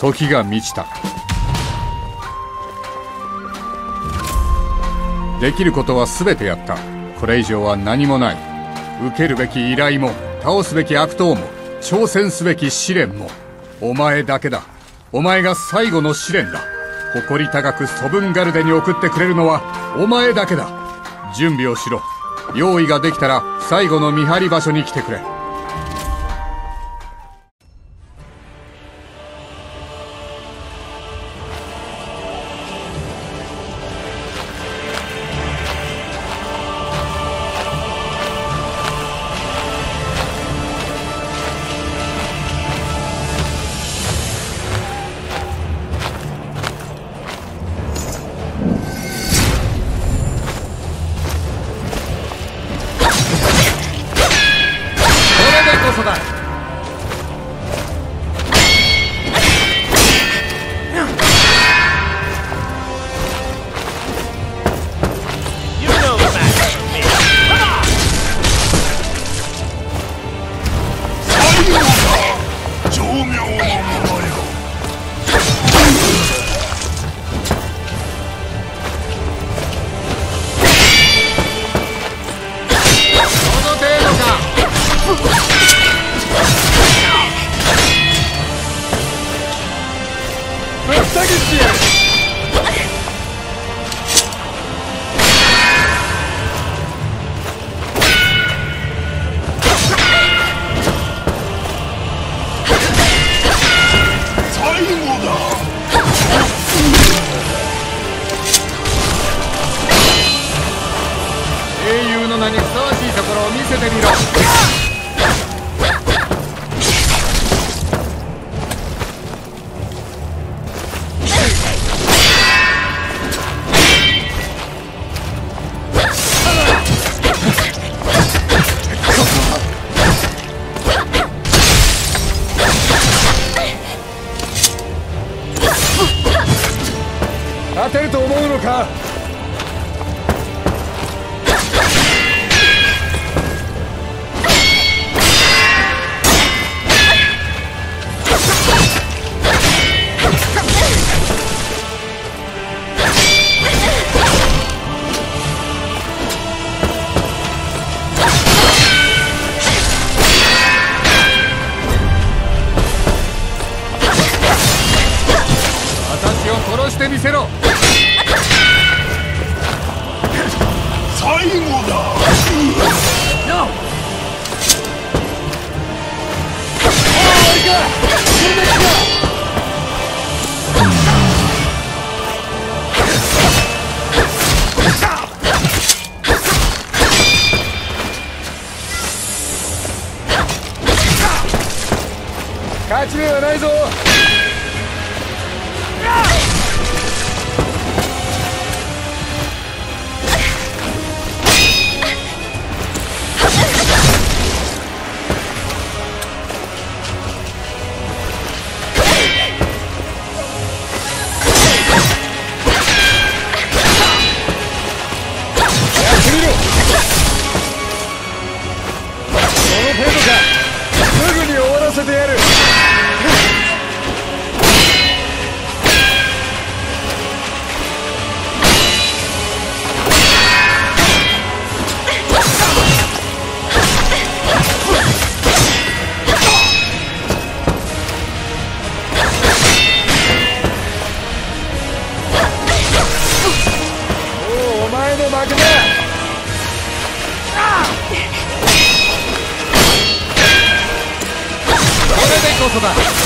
時が満ちた。できることは全てやった。これ以上は何もない。受けるべき依頼も倒すべき悪党も挑戦すべき試練もお前だけだ。お前が最後の試練だ。誇り高くソブンガルデに送ってくれるのはお前だけだ。準備をしろ。用意ができたら最後の見張り場所に来てくれ。勝てると思うのか。私を殺してみせろ。 最後だ。 勝ち目はないぞ。すぐに終わらせてやる。もうお前の負けだ。これでこそだ。